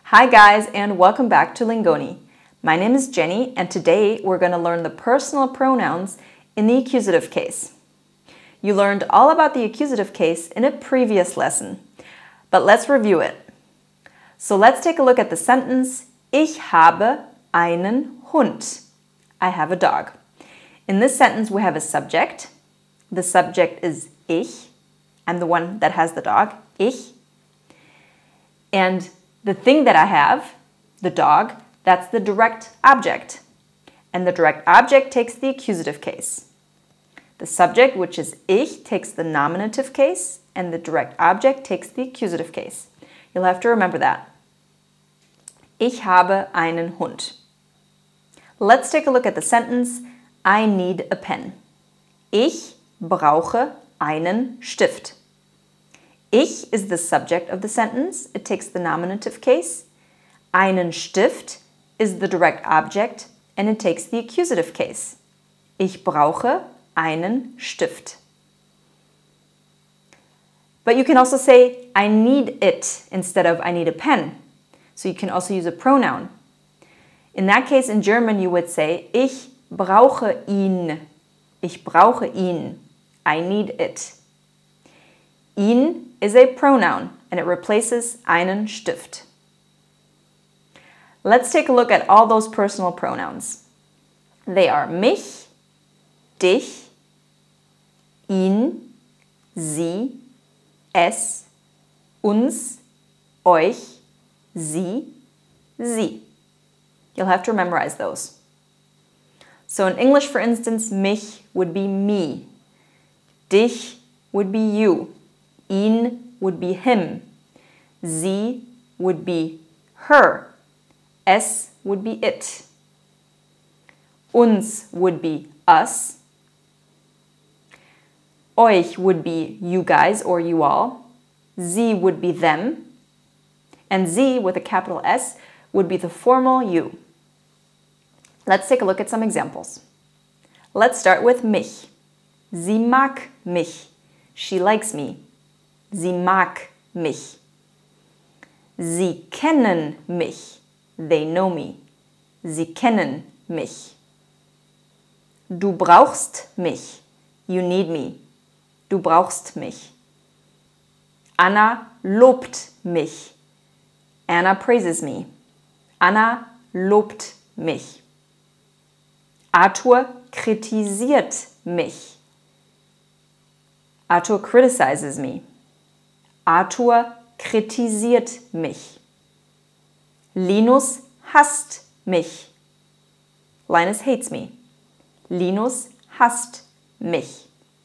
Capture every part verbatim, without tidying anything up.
Hi guys, and welcome back to Lingoni. My name is Jenny, and today we're going to learn the personal pronouns in the accusative case. You learned all about the accusative case in a previous lesson, but let's review it. So let's take a look at the sentence, Ich habe einen Hund. I have a dog. In this sentence we have a subject. The subject is ich. I'm the one that has the dog, ich. And the thing that I have, the dog, that's the direct object. And the direct object takes the accusative case. The subject, which is ich, takes the nominative case, and the direct object takes the accusative case. You'll have to remember that. Ich habe einen Hund. Let's take a look at the sentence, I need a pen. Ich brauche einen Stift. Ich is the subject of the sentence. It takes the nominative case. Einen Stift is the direct object, and it takes the accusative case. Ich brauche einen Stift. But you can also say, I need it, instead of I need a pen. So you can also use a pronoun. In that case, in German, you would say, Ich brauche ihn. Ich brauche ihn. I need it. Ihn is a pronoun, and it replaces einen Stift. Let's take a look at all those personal pronouns. They are mich, dich, ihn, sie, es, uns, euch, sie, sie. You'll have to memorize those. So in English, for instance, mich would be me. Dich would be you. Ihn would be him. Sie would be her. Es would be it. Uns would be us. Euch would be you guys or you all. Sie would be them. And sie, with a capital S, would be the formal you. Let's take a look at some examples. Let's start with mich. Sie mag mich. She likes me. Sie mag mich. Sie kennen mich. They know me. Sie kennen mich. Du brauchst mich. You need me. Du brauchst mich. Anna lobt mich. Anna praises me. Anna lobt mich. Arthur kritisiert mich. Arthur criticizes me. Arthur kritisiert mich. Linus hasst mich. Linus hates me. Linus hasst mich.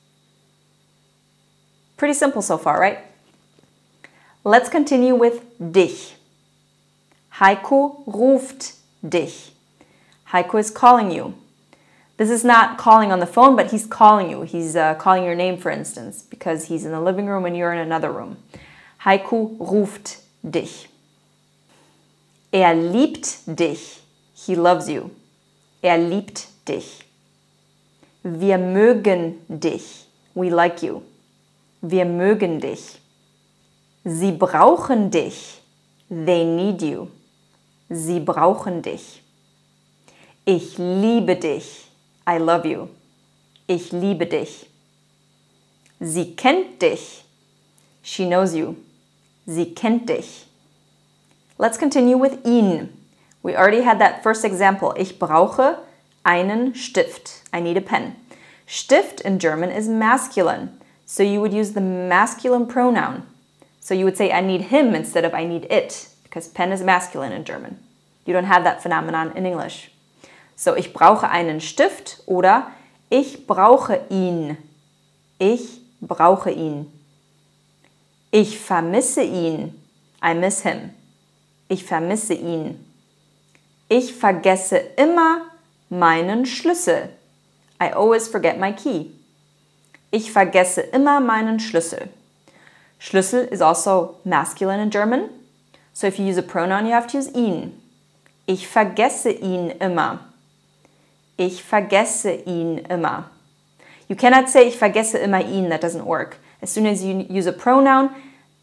Pretty simple so far, right? Let's continue with dich. Heiko ruft dich. Heiko is calling you. This is not calling on the phone, but he's calling you. He's uh, calling your name, for instance, because he's in the living room and you're in another room. Heiko ruft dich. Er liebt dich. He loves you. Er liebt dich. Wir mögen dich. We like you. Wir mögen dich. Sie brauchen dich. They need you. Sie brauchen dich. Ich liebe dich. I love you. Ich liebe dich. Sie kennt dich. She knows you. Sie kennt dich. Let's continue with ihn. We already had that first example. Ich brauche einen Stift. I need a pen. Stift in German is masculine, so you would use the masculine pronoun. So you would say I need him instead of I need it, because pen is masculine in German. You don't have that phenomenon in English. So, ich brauche einen Stift oder ich brauche ihn. Ich brauche ihn. Ich vermisse ihn. I miss him. Ich vermisse ihn. Ich vergesse immer meinen Schlüssel. I always forget my key. Ich vergesse immer meinen Schlüssel. Schlüssel is also masculine in German. So if you use a pronoun, you have to use ihn. Ich vergesse ihn immer. Ich vergesse ihn immer. You cannot say ich vergesse immer ihn. That doesn't work. As soon as you use a pronoun, the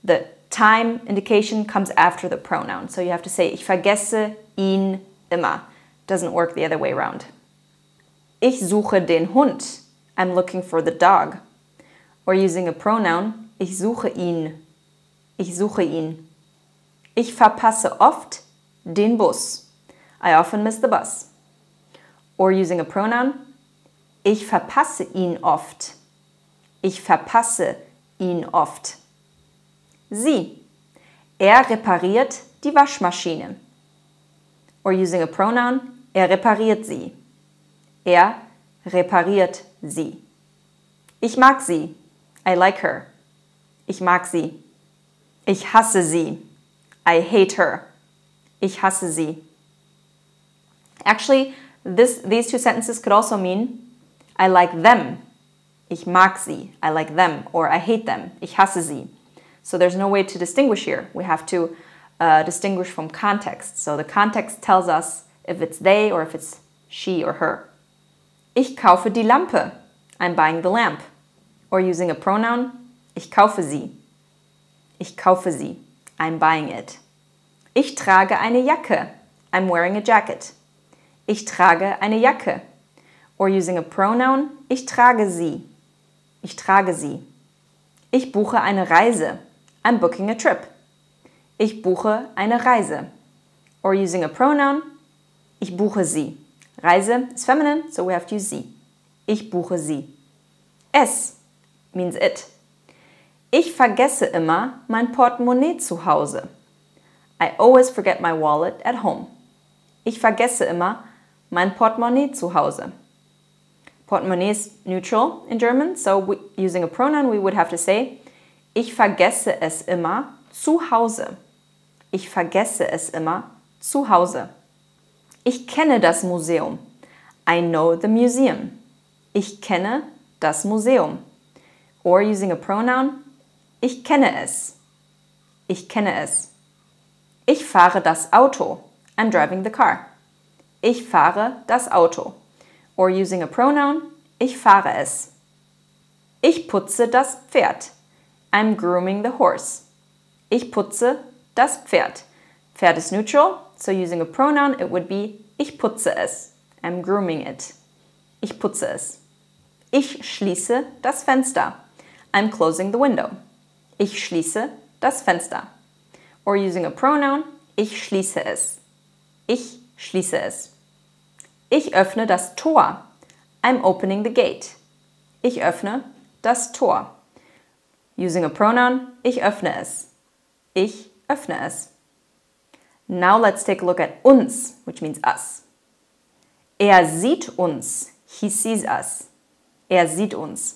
time indication comes after the pronoun. So you have to say, ich vergesse ihn immer. Doesn't work the other way around. Ich suche den Hund. I'm looking for the dog. Or using a pronoun, ich suche ihn. Ich suche ihn. Ich verpasse oft den Bus. I often miss the bus. Or using a pronoun, ich verpasse ihn oft. Ich verpasse ihn oft. Sie. Er repariert die Waschmaschine. Or using a pronoun, er repariert sie. Er repariert sie. Ich mag sie. I like her. Ich mag sie. Ich hasse sie. I hate her. Ich hasse sie. Actually, this, these two sentences could also mean I like them. Ich mag sie. I like them. Or I hate them. Ich hasse sie. So there's no way to distinguish here. We have to uh, distinguish from context. So the context tells us if it's they or if it's she or her. Ich kaufe die Lampe. I'm buying the lamp. Or using a pronoun, ich kaufe sie. Ich kaufe sie. I'm buying it. Ich trage eine Jacke. I'm wearing a jacket. Ich trage eine Jacke. Or using a pronoun, ich trage sie. Ich trage sie. Ich buche eine Reise. I'm booking a trip. Ich buche eine Reise. Or using a pronoun, ich buche sie. Reise is feminine, so we have to use sie. Ich buche sie. Es means it. Ich vergesse immer mein Portemonnaie zu Hause. I always forget my wallet at home. Ich vergesse immer mein Portemonnaie zu Hause. Portemonnaie is neutral in German, so we, using a pronoun we would have to say ich vergesse es immer zu Hause. Ich vergesse es immer zu Hause. Ich kenne das Museum. I know the museum. Ich kenne das Museum. Or using a pronoun, ich kenne es. Ich kenne es. Ich fahre das Auto. I'm driving the car. Ich fahre das Auto. Or using a pronoun, ich fahre es. Ich putze das Pferd. I'm grooming the horse. Ich putze das Pferd. Pferd is neutral, so using a pronoun it would be ich putze es. I'm grooming it. Ich putze es. Ich schließe das Fenster. I'm closing the window. Ich schließe das Fenster. Or using a pronoun, ich schließe es. Ich schließe es. Ich öffne das Tor. I'm opening the gate. Ich öffne das Tor. Using a pronoun, ich öffne es. Ich öffne es. Now let's take a look at uns, which means us. Er sieht uns. He sees us. Er sieht uns.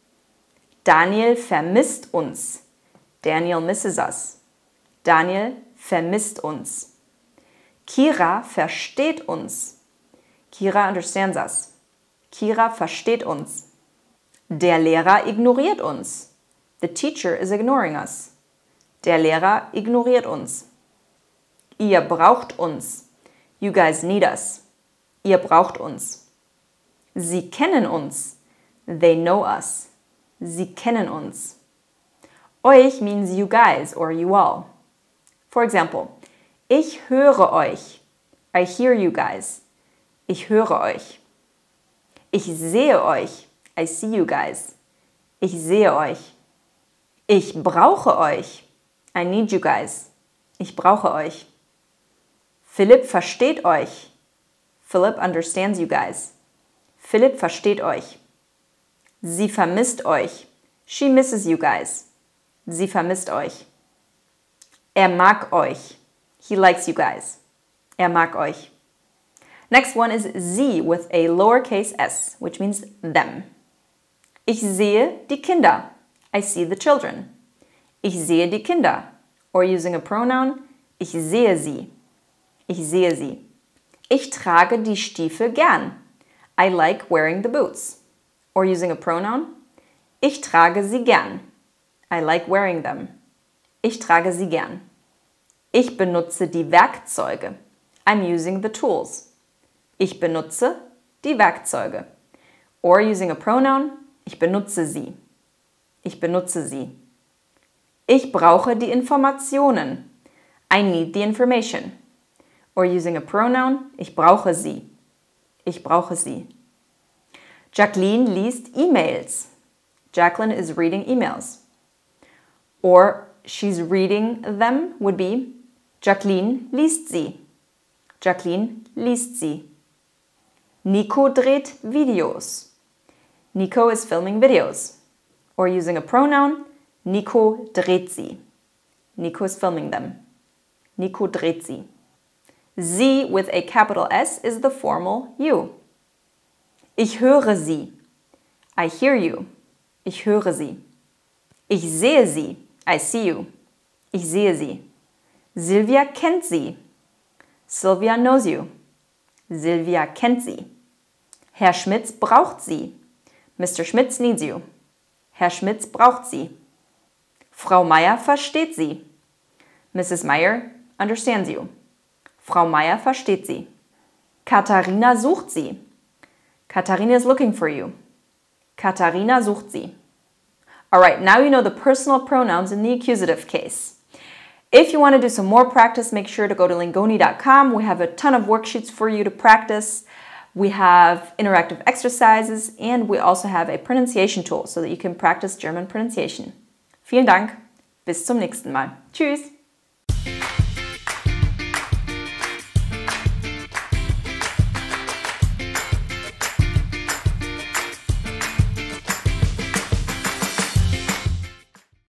Daniel vermisst uns. Daniel misses us. Daniel vermisst uns. Kira versteht uns. Kira understands us. Kira versteht uns. Der Lehrer ignoriert uns. The teacher is ignoring us. Der Lehrer ignoriert uns. Ihr braucht uns. You guys need us. Ihr braucht uns. Sie kennen uns. They know us. Sie kennen uns. Euch means you guys or you all. For example, ich höre euch. I hear you guys. Ich höre euch. Ich sehe euch. I see you guys. Ich sehe euch. Ich brauche euch. I need you guys. Ich brauche euch. Philipp versteht euch. Philip understands you guys. Philipp versteht euch. Sie vermisst euch. She misses you guys. Sie vermisst euch. Er mag euch. He likes you guys. Er mag euch. Next one is sie with a lowercase s, which means them. Ich sehe die Kinder. I see the children. Ich sehe die Kinder. Or using a pronoun, ich sehe sie. Ich sehe sie. Ich trage die Stiefel gern. I like wearing the boots. Or using a pronoun, ich trage sie gern. I like wearing them. Ich trage sie gern. Ich benutze die Werkzeuge. I'm using the tools. Ich benutze die Werkzeuge. Or using a pronoun, ich benutze sie. Ich benutze sie. Ich brauche die Informationen. I need the information. Or using a pronoun, ich brauche sie. Ich brauche sie. Jacqueline liest E-Mails. Jacqueline is reading emails. Or she's reading them would be Jacqueline liest sie. Jacqueline liest sie. Nico dreht Videos. Nico is filming videos. Or using a pronoun, Nico dreht sie. Nico is filming them. Nico dreht sie. Sie with a capital S is the formal you. Ich höre sie. I hear you. Ich höre sie. Ich sehe sie. I see you. Ich sehe sie. Silvia kennt sie. Sylvia knows you. Silvia kennt sie. Herr Schmitz braucht sie. Mister Schmitz needs you. Herr Schmitz braucht sie. Frau Meier versteht sie. Missus Meyer understands you. Frau Meier versteht sie. Katharina sucht sie. Katharina is looking for you. Katharina sucht sie. Alright, now you know the personal pronouns in the accusative case. If you want to do some more practice, make sure to go to lingoni dot com. We have a ton of worksheets for you to practice. We have interactive exercises, and we also have a pronunciation tool so that you can practice German pronunciation. Vielen Dank. Bis zum nächsten Mal. Tschüss.